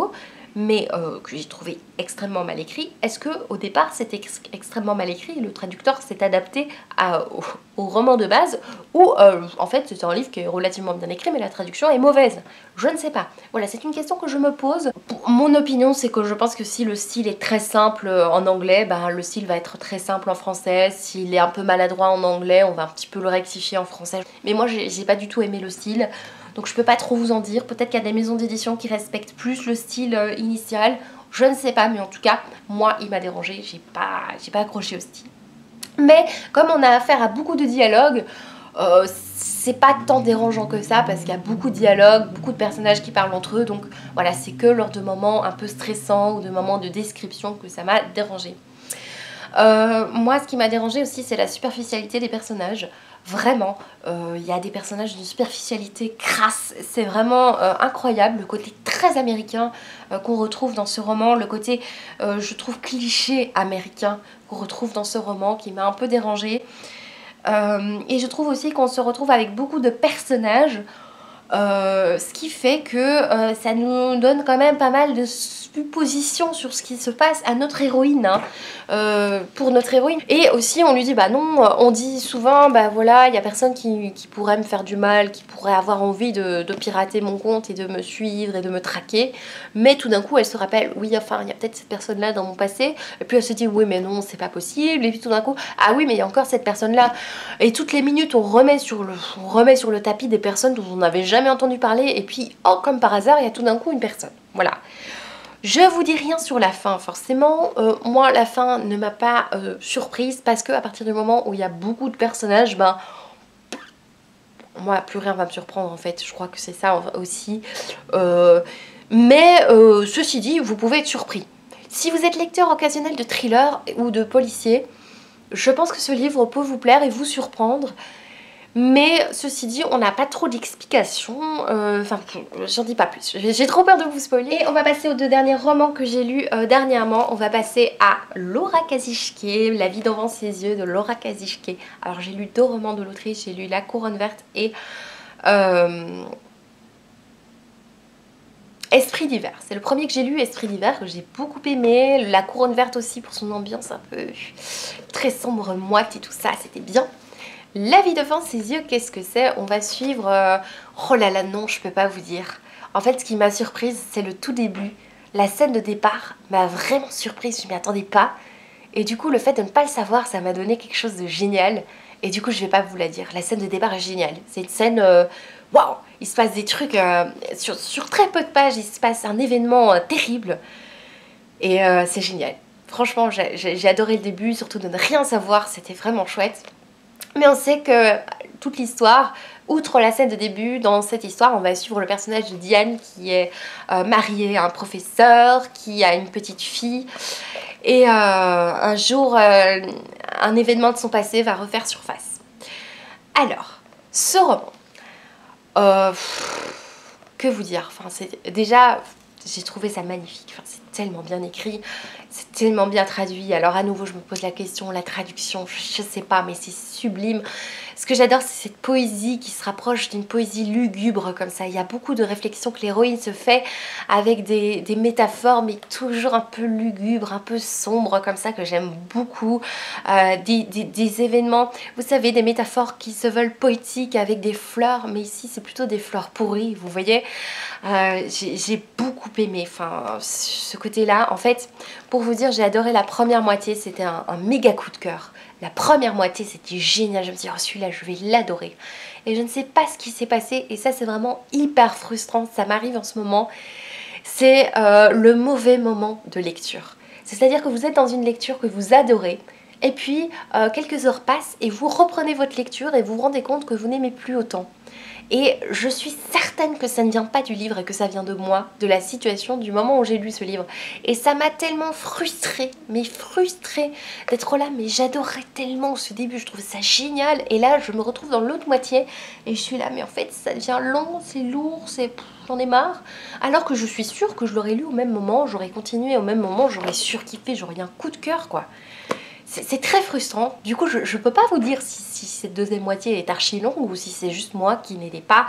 mais euh, que j'ai trouvé extrêmement mal écrit. Est-ce que au départ c'était ex extrêmement mal écrit et le traducteur s'est adapté à, au, au roman de base, ou euh, en fait c'est un livre qui est relativement bien écrit mais la traduction est mauvaise? Je ne sais pas. Voilà, c'est une question que je me pose. Pour mon opinion, c'est que je pense que si le style est très simple en anglais, ben, le style va être très simple en français. S'il est un peu maladroit en anglais, on va un petit peu le rectifier en français. Mais moi j'ai pas du tout aimé le style, donc je peux pas trop vous en dire. Peut-être qu'il y a des maisons d'édition qui respectent plus le style euh, initial, je ne sais pas, mais en tout cas moi il m'a dérangé, j'ai pas, j'ai pas accroché au style. Mais comme on a affaire à beaucoup de dialogues, euh, c'est pas tant dérangeant que ça parce qu'il y a beaucoup de dialogues, beaucoup de personnages qui parlent entre eux, donc voilà, c'est que lors de moments un peu stressants ou de moments de description que ça m'a dérangé. Euh, moi, ce qui m'a dérangé aussi, c'est la superficialité des personnages. Vraiment, il euh, y a des personnages d'une superficialité crasse. C'est vraiment euh, incroyable, le côté très américain euh, qu'on retrouve dans ce roman, le côté, euh, je trouve, cliché américain qu'on retrouve dans ce roman, qui m'a un peu dérangée. Euh, et je trouve aussi qu'on se retrouve avec beaucoup de personnages, euh, ce qui fait que euh, ça nous donne quand même pas mal de suppositions sur ce qui se passe à notre héroïne, hein, euh, pour notre héroïne. Et aussi on lui dit bah non, on dit souvent bah voilà, il y a personne qui, qui pourrait me faire du mal, qui pourrait avoir envie de, de pirater mon compte et de me suivre et de me traquer, mais tout d'un coup elle se rappelle oui, enfin il y a peut-être cette personne là dans mon passé, et puis elle se dit oui mais non c'est pas possible, et puis tout d'un coup ah oui mais il y a encore cette personne là, et toutes les minutes on remet sur le, on remet sur le tapis des personnes dont on n'avait jamais entendu parler, et puis oh comme par hasard il y a tout d'un coup une personne. Voilà. Je vous dis rien sur la fin forcément, euh, moi la fin ne m'a pas euh, surprise parce que à partir du moment où il y a beaucoup de personnages, ben moi plus rien va me surprendre en fait, je crois que c'est ça aussi. Euh, mais euh, ceci dit, vous pouvez être surpris. Si vous êtes lecteur occasionnel de thriller ou de policier, je pense que ce livre peut vous plaire et vous surprendre. Mais ceci dit, on n'a pas trop d'explications, euh, enfin j'en dis pas plus, j'ai trop peur de vous spoiler. Et on va passer aux deux derniers romans que j'ai lus euh, dernièrement. On va passer à Laura Kazichké, La vie devant ses yeux de Laura Kazichké. Alors j'ai lu deux romans de l'autrice, j'ai lu La couronne verte et euh, Esprit d'hiver. C'est le premier que j'ai lu, Esprit d'hiver, que j'ai beaucoup aimé. La couronne verte aussi pour son ambiance un peu très sombre, moite et tout ça, c'était bien. La vie devant ses yeux, qu'est-ce que c'est? On va suivre... Euh... Oh là là, non, je peux pas vous dire. En fait, ce qui m'a surprise, c'est le tout début. La scène de départ m'a vraiment surprise, je m'y attendais pas. Et du coup, le fait de ne pas le savoir, ça m'a donné quelque chose de génial. Et du coup, je vais pas vous la dire. La scène de départ est géniale. C'est une scène... Waouh wow, il se passe des trucs... Euh... Sur, sur très peu de pages, il se passe un événement euh, terrible. Et euh, c'est génial. Franchement, j'ai adoré le début, surtout de ne rien savoir, c'était vraiment chouette. Mais on sait que toute l'histoire, outre la scène de début, dans cette histoire, on va suivre le personnage de Diane qui est euh, mariée à un professeur, qui a une petite fille. Et euh, un jour, euh, un événement de son passé va refaire surface. Alors, ce roman, euh, que vous dire, enfin, c'est déjà... J'ai trouvé ça magnifique, enfin, c'est tellement bien écrit, c'est tellement bien traduit. Alors à nouveau je me pose la question, la traduction, je, je sais pas, mais c'est sublime. Ce que j'adore c'est cette poésie qui se rapproche d'une poésie lugubre comme ça. Il y a beaucoup de réflexions que l'héroïne se fait avec des, des métaphores mais toujours un peu lugubres, un peu sombres comme ça, que j'aime beaucoup. Euh, des, des, des événements, vous savez, des métaphores qui se veulent poétiques avec des fleurs, mais ici c'est plutôt des fleurs pourries, vous voyez. Euh, j'ai beaucoup aimé, enfin, ce côté-là. En fait, pour vous dire, j'ai adoré la première moitié, c'était un, un méga coup de cœur. La première moitié, c'était génial. Je me suis dit, oh, celui-là, je vais l'adorer. Et je ne sais pas ce qui s'est passé, et ça, c'est vraiment hyper frustrant. Ça m'arrive en ce moment. C'est euh, le mauvais moment de lecture. C'est-à-dire que vous êtes dans une lecture que vous adorez, et puis euh, quelques heures passent, et vous reprenez votre lecture, et vous vous rendez compte que vous n'aimez plus autant. Et je suis certaine que ça ne vient pas du livre et que ça vient de moi, de la situation, du moment où j'ai lu ce livre. Et ça m'a tellement frustrée, mais frustrée d'être là, mais j'adorais tellement ce début, je trouve ça génial. Et là, je me retrouve dans l'autre moitié et je suis là, mais en fait, ça devient long, c'est lourd, c'est... j'en ai marre. Alors que je suis sûre que je l'aurais lu au même moment, j'aurais continué au même moment, j'aurais surkiffé, j'aurais eu un coup de cœur, quoi. C'est très frustrant. Du coup, je ne peux pas vous dire si, si cette deuxième moitié est archi longue ou si c'est juste moi qui n'étais pas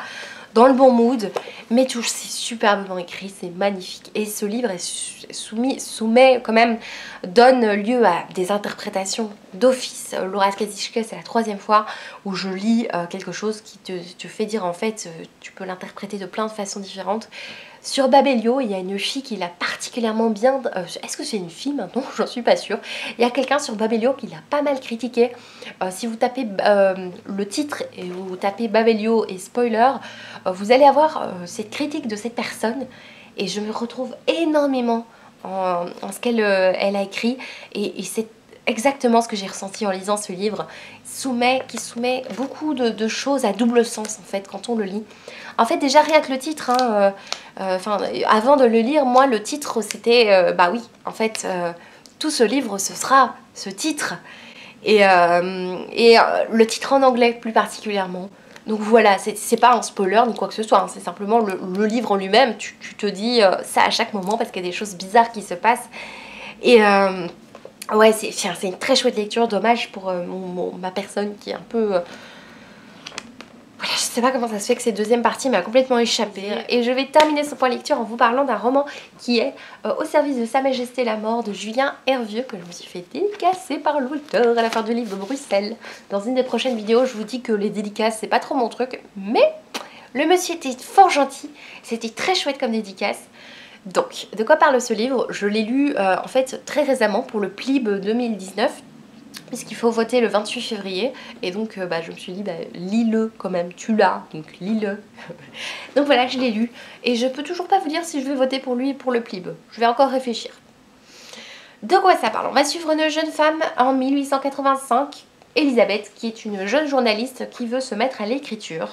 dans le bon mood, mais toujours c'est superbement écrit, c'est magnifique. Et ce livre est soumis, soumet quand même, donne lieu à des interprétations d'office. Laura Kazichke, c'est la troisième fois où je lis euh, quelque chose qui te, te fait dire en fait, euh, tu peux l'interpréter de plein de façons différentes. Sur Babelio, il y a une fille qui l'a particulièrement bien... Euh, Est-ce que c'est une fille maintenant? J'en suis pas sûre. Il y a quelqu'un sur Babelio qui l'a pas mal critiqué. Euh, si vous tapez euh, le titre et vous tapez Babelio et spoiler, euh, vous allez avoir euh, cette critique de cette personne. Et je me retrouve énormément en, en ce qu'elle euh, elle a écrit. Et, et c'est exactement ce que j'ai ressenti en lisant ce livre. Soumet, qui soumet beaucoup de, de choses à double sens en fait quand on le lit. En fait déjà rien que le titre, hein, euh, euh, enfin, avant de le lire, moi le titre c'était, euh, bah oui, en fait euh, tout ce livre ce sera ce titre. Et, euh, et euh, le titre en anglais plus particulièrement. Donc voilà, c'est pas un spoiler ni quoi que ce soit, hein, c'est simplement le, le livre en lui-même, tu, tu te dis euh, ça à chaque moment parce qu'il y a des choses bizarres qui se passent. Et... Euh, ouais, c'est une très chouette lecture, dommage pour euh, mon, mon, ma personne qui est un peu... Euh... Voilà, je sais pas comment ça se fait que cette deuxième partie m'a complètement échappé. Et je vais terminer ce point lecture en vous parlant d'un roman qui est euh, Au service de Sa Majesté la Mort de Julien Hervieux, que je me suis fait dédicacer par l'auteur à la fin du livre de Bruxelles. Dans une des prochaines vidéos, je vous dis que les dédicaces, c'est pas trop mon truc, mais le monsieur était fort gentil, c'était très chouette comme dédicace. Donc, de quoi parle ce livre? Je l'ai lu euh, en fait très récemment pour le P L I B deux mille dix-neuf, puisqu'il faut voter le vingt-huit février. Et donc, euh, bah, je me suis dit, bah, lis-le quand même, tu l'as, donc lis-le. Donc voilà, je l'ai lu. Et je peux toujours pas vous dire si je vais voter pour lui et pour le P L I B. Je vais encore réfléchir. De quoi ça parle? On va suivre une jeune femme en mille huit cent quatre-vingt-cinq, Elisabeth, qui est une jeune journaliste qui veut se mettre à l'écriture.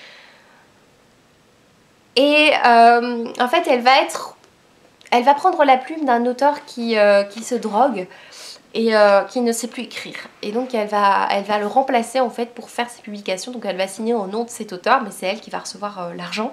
Et euh, en fait, elle va être, elle va prendre la plume d'un auteur qui, euh, qui se drogue et euh, qui ne sait plus écrire. Et donc, elle va, elle va le remplacer en fait pour faire ses publications. Donc, elle va signer au nom de cet auteur, mais c'est elle qui va recevoir euh, l'argent.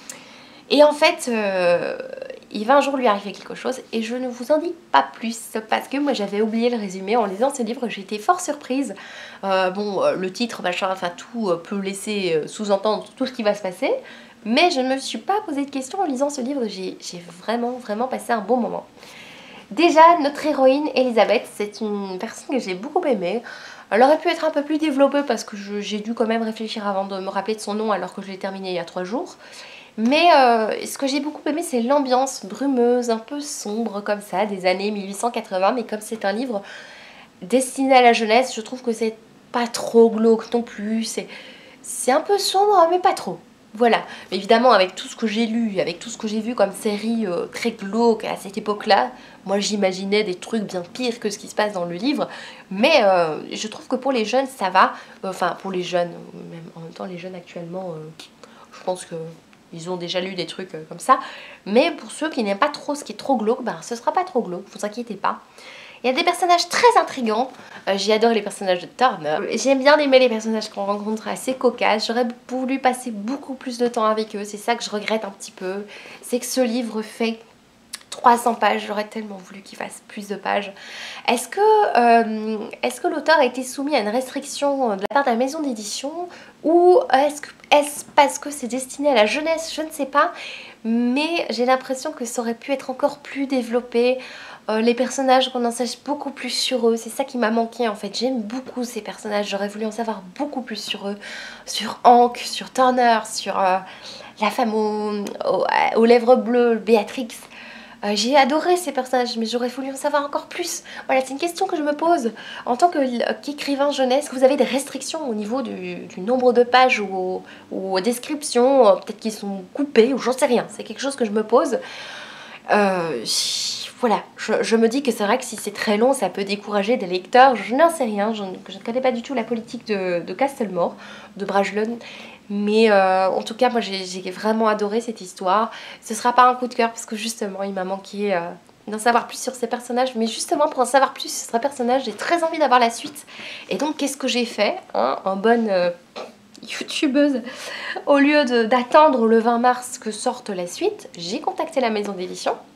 Et en fait, euh, il va un jour lui arriver quelque chose et je ne vous en dis pas plus parce que moi j'avais oublié le résumé. En lisant ce livre, j'ai été fort surprise. Euh, bon, euh, le titre, machin, enfin tout euh, peut laisser euh, sous-entendre tout ce qui va se passer. Mais je ne me suis pas posé de questions en lisant ce livre, j'ai vraiment, vraiment passé un bon moment. Déjà, notre héroïne, Elisabeth, c'est une personne que j'ai beaucoup aimée. Elle aurait pu être un peu plus développée parce que j'ai dû quand même réfléchir avant de me rappeler de son nom alors que je l'ai terminé il y a trois jours. Mais euh, ce que j'ai beaucoup aimé, c'est l'ambiance brumeuse, un peu sombre comme ça, des années mille huit cent quatre-vingts. Mais comme c'est un livre destiné à la jeunesse, je trouve que c'est pas trop glauque non plus. C'est un peu sombre, mais pas trop. Voilà, mais évidemment avec tout ce que j'ai lu, avec tout ce que j'ai vu comme série euh, très glauque à cette époque-là, moi j'imaginais des trucs bien pires que ce qui se passe dans le livre, mais euh, je trouve que pour les jeunes ça va, enfin pour les jeunes, même en même temps les jeunes actuellement, euh, je pense que ils ont déjà lu des trucs euh, comme ça, mais pour ceux qui n'aiment pas trop ce qui est trop glauque, ben ce sera pas trop glauque, vous inquiétez pas. Il y a des personnages très intrigants, euh, j'adore les personnages de Turner, j'aime bien aimer les personnages qu'on rencontre assez cocasses, j'aurais voulu passer beaucoup plus de temps avec eux, c'est ça que je regrette un petit peu, c'est que ce livre fait trois cents pages, j'aurais tellement voulu qu'il fasse plus de pages. Est-ce que, euh, est-ce que l'auteur a été soumis à une restriction de la part de la maison d'édition ou est-ce que, est-ce parce que c'est destiné à la jeunesse? Je ne sais pas, mais j'ai l'impression que ça aurait pu être encore plus développé. Euh, les personnages, qu'on en sache beaucoup plus sur eux, c'est ça qui m'a manqué en fait. J'aime beaucoup ces personnages, j'aurais voulu en savoir beaucoup plus sur eux, sur Hank, sur Turner, sur euh, la femme aux, aux, aux lèvres bleues, Béatrix. Euh, J'ai adoré ces personnages, mais j'aurais voulu en savoir encore plus. Voilà, c'est une question que je me pose. En tant qu'écrivain jeunesse, vous avez des restrictions au niveau du, du nombre de pages ou, ou aux descriptions, peut-être qu'ils sont coupés, ou j'en sais rien. C'est quelque chose que je me pose. Euh, voilà, je, je me dis que c'est vrai que si c'est très long, ça peut décourager des lecteurs. Je n'en sais rien, je, je ne connais pas du tout la politique de, de Castlemore, de Bragelonne. Mais euh, en tout cas, moi j'ai vraiment adoré cette histoire. Ce sera pas un coup de cœur parce que justement, il m'a manqué euh, d'en savoir plus sur ces personnages. Mais justement, pour en savoir plus sur ces personnages, j'ai très envie d'avoir la suite. Et donc, qu'est-ce que j'ai fait hein, en bonne euh, youtubeuse? Au lieu d'attendre le vingt mars que sorte la suite, j'ai contacté la maison d'édition.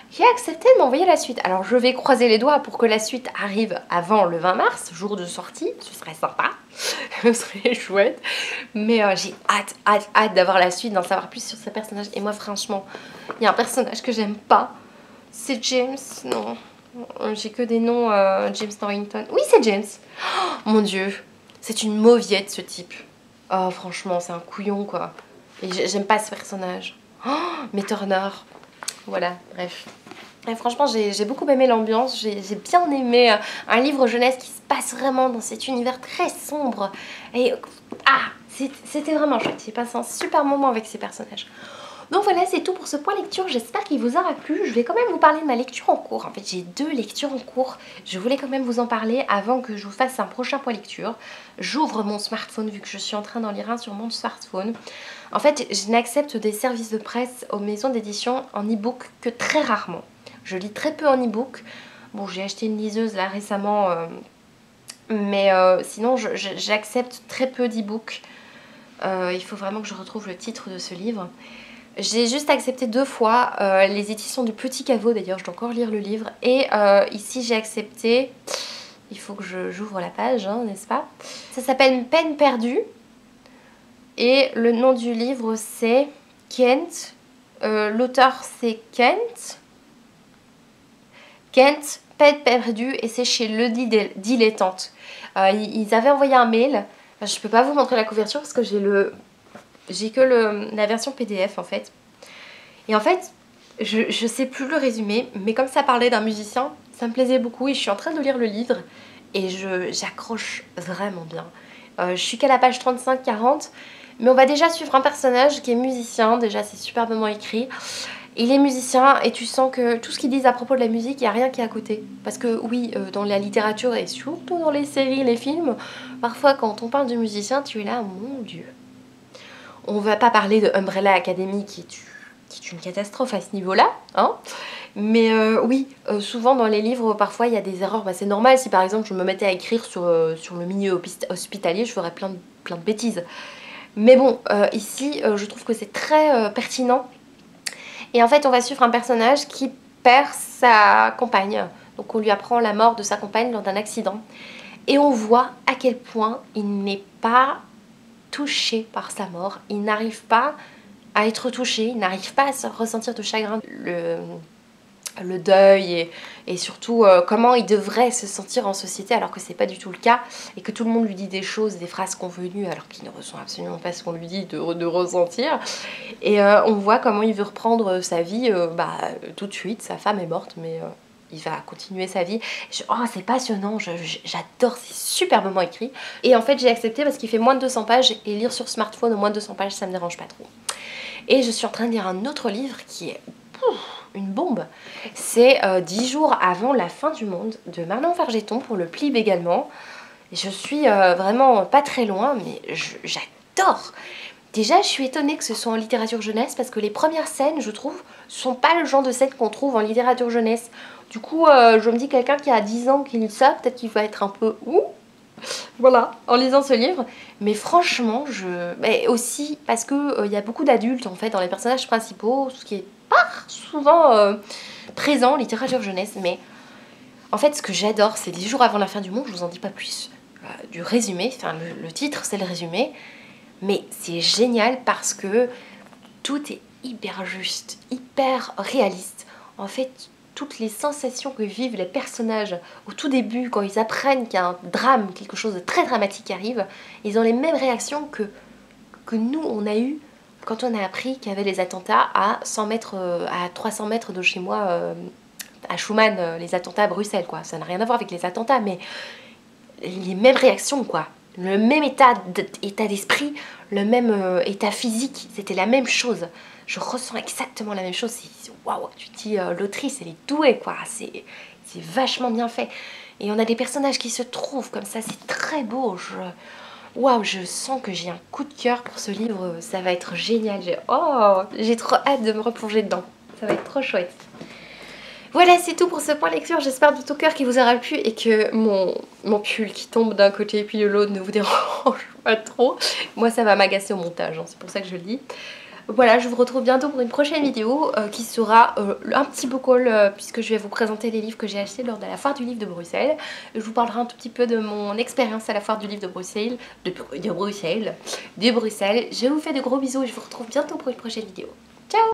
qui a accepté de m'envoyer la suite. Alors je vais croiser les doigts pour que la suite arrive avant le vingt mars, jour de sortie, ce serait sympa, ce serait chouette. Mais euh, j'ai hâte, hâte, hâte d'avoir la suite, d'en savoir plus sur ce personnage. Et moi franchement, il y a un personnage que j'aime pas, c'est James, non, j'ai que des noms, euh, James Norrington. Oui c'est James, oh, mon dieu, c'est une mauviette ce type. Oh franchement c'est un couillon quoi, et j'aime pas ce personnage. Oh, mais Turner, voilà, bref. Et franchement, j'ai beaucoup aimé l'ambiance, j'ai bien aimé euh, un livre jeunesse qui se passe vraiment dans cet univers très sombre. Et ah, c'était vraiment chouette, j'ai passé un super moment avec ces personnages. Donc voilà, c'est tout pour ce point lecture, j'espère qu'il vous aura plu. Je vais quand même vous parler de ma lecture en cours. En fait, j'ai deux lectures en cours. Je voulais quand même vous en parler avant que je vous fasse un prochain point lecture. J'ouvre mon smartphone vu que je suis en train d'en lire un sur mon smartphone. En fait, je n'accepte des services de presse aux maisons d'édition en e-book que très rarement. Je lis très peu en e-book. Bon, j'ai acheté une liseuse là récemment, euh, mais euh, sinon j'accepte très peu d'e-book. Euh, il faut vraiment que je retrouve le titre de ce livre. J'ai juste accepté deux fois euh, les éditions du Petit Caveau, d'ailleurs je dois encore lire le livre. Et euh, ici j'ai accepté, il faut que j'ouvre la page, hein, n'est-ce pas? Ça s'appelle Peine perdue. Et le nom du livre c'est Kent. Euh, L'auteur c'est Kent. Kent, Peine perdue, et c'est chez Le Dilettante. Euh, ils avaient envoyé un mail. Enfin, je peux pas vous montrer la couverture parce que j'ai le... J'ai que le, la version P D F en fait. Et en fait, je, je sais plus le résumé, mais comme ça parlait d'un musicien, ça me plaisait beaucoup et je suis en train de lire le livre et j'accroche vraiment bien. Euh, je suis qu'à la page trente-cinq quarante, mais on va déjà suivre un personnage qui est musicien, déjà c'est superbement écrit. Il est musicien et tu sens que tout ce qu'ils disent à propos de la musique, il n'y a rien qui est à côté. Parce que oui, euh, dans la littérature et surtout dans les séries, les films, parfois quand on parle de musicien, tu es là, mon Dieu. On va pas parler de Umbrella Academy qui est, qui est une catastrophe à ce niveau-là, hein. Mais euh, oui, euh, souvent dans les livres, parfois il y a des erreurs. Bah, c'est normal, si par exemple je me mettais à écrire sur, euh, sur le milieu hospitalier, je ferais plein de, plein de bêtises. Mais bon, euh, ici, euh, je trouve que c'est très euh, pertinent. Et en fait, on va suivre un personnage qui perd sa compagne. Donc on lui apprend la mort de sa compagne lors d'un accident. Et on voit à quel point il n'est pas touché par sa mort, il n'arrive pas à être touché, il n'arrive pas à se ressentir de chagrin, le, le deuil et, et surtout euh, comment il devrait se sentir en société alors que c'est pas du tout le cas et que tout le monde lui dit des choses, des phrases convenues alors qu'il ne ressent absolument pas ce qu'on lui dit de, de ressentir. Et euh, on voit comment il veut reprendre sa vie euh, bah, tout de suite, sa femme est morte mais... Euh, il va continuer sa vie. Je, oh, c'est passionnant, j'adore, c'est superbement écrit. Et en fait, j'ai accepté parce qu'il fait moins de deux cents pages et lire sur smartphone au moins de deux cents pages, ça me dérange pas trop. Et je suis en train de lire un autre livre qui est pouf, une bombe. C'est euh, dix jours avant la fin du monde de Manon Fargeton pour le Plib également. Et je suis euh, vraiment pas très loin, mais j'adore. Déjà, je suis étonnée que ce soit en littérature jeunesse parce que les premières scènes, je trouve, sont pas le genre de scènes qu'on trouve en littérature jeunesse. Du coup, euh, je me dis quelqu'un qui a dix ans qui lit ça, peut-être qu'il va être un peu ouh, voilà, en lisant ce livre. Mais franchement, je... Mais aussi parce qu'il euh, y a beaucoup d'adultes en fait dans les personnages principaux, ce qui est pas souvent euh, présent en littérature jeunesse. Mais en fait, ce que j'adore, c'est dix jours avant la fin du monde, je vous en dis pas plus. Euh, du résumé, enfin le, le titre c'est le résumé. Mais c'est génial parce que tout est hyper juste, hyper réaliste. En fait, toutes les sensations que vivent les personnages au tout début, quand ils apprennent qu'il y a un drame, quelque chose de très dramatique qui arrive, ils ont les mêmes réactions que, que nous, on a eu quand on a appris qu'il y avait les attentats à cent mètres, à trois cents mètres de chez moi, euh, à Schuman, les attentats à Bruxelles, quoi. Ça n'a rien à voir avec les attentats, mais les mêmes réactions, quoi. Le même état d'esprit, le même euh, état physique, c'était la même chose. Je ressens exactement la même chose. Waouh, tu te dis, euh, l'autrice, elle est douée, quoi. C'est vachement bien fait. Et on a des personnages qui se trouvent comme ça, c'est très beau. Waouh, je sens que j'ai un coup de cœur pour ce livre. Ça va être génial. J'ai oh, j'ai trop hâte de me replonger dedans. Ça va être trop chouette. Voilà, c'est tout pour ce point lecture. J'espère de tout cœur qu'il vous aura plu et que mon, mon pull qui tombe d'un côté et puis de l'autre ne vous dérange pas trop. Moi, ça va m'agacer au montage, hein, c'est pour ça que je le dis. Voilà, je vous retrouve bientôt pour une prochaine vidéo euh, qui sera euh, un petit book haul euh, puisque je vais vous présenter les livres que j'ai achetés lors de la foire du livre de Bruxelles. Je vous parlerai un tout petit peu de mon expérience à la foire du livre de Bruxelles, de, de Bruxelles, de Bruxelles. Je vous fais de gros bisous et je vous retrouve bientôt pour une prochaine vidéo. Ciao!